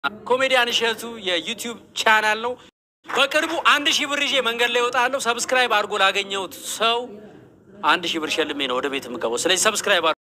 ኮሜዲያን እሸቱ የዩቲዩብ ቻናል ነው። በቅርቡ 1000 ብር ይዤ መንገድ ላይ ወጣለሁ። ሰብስክራይብ አድርጎ ላገኘሁት ሰው 1000 ብር ሸልሜ ነው ወደ ቤት የምገባው። ስለዚህ ሰብስክራይብ